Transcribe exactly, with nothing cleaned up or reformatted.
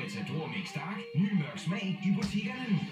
Matador Mix Dark. Ny mørk smag i butikkerne nu.